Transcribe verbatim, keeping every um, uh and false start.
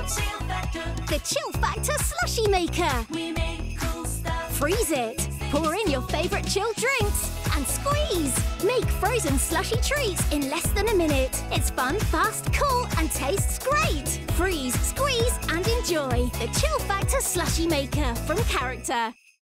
Chill Factor. The Chill Factor Slushy Maker. We make cool stuff. Freeze it. Pour in your favourite chilled drinks and squeeze. Make frozen slushy treats in less than a minute. It's fun, fast, cool and tastes great. Freeze, squeeze and enjoy. The Chill Factor Slushy Maker from Character.